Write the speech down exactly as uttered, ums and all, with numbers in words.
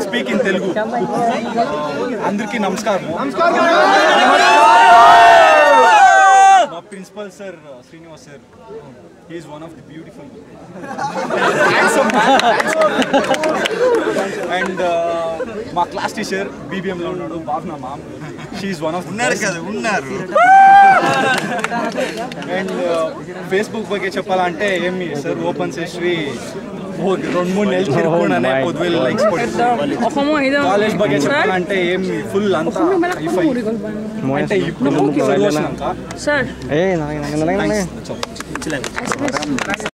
I'll speak in Telugu. Andarki namaskaram. My principal sir, Srinivas sir, he is one of the beautiful. Handsome man. And my class teacher, B B M lo unnadu, Bhavna ma'am. She is one of the unnaru kada unnaru. And Facebook ಬಗ್ಗೆ చెప్పాలంటే ఏమి sir opens history రెండు మూడు నెలలు తిరుగుకున్నానే పొద్దువేళ likes పడుతుంది. College ಬಗ್ಗೆ చెప్పాలంటే ఏమి ఫుల్ అంతా హైఫై అంటే ఇప్పుడు సర్ ఏ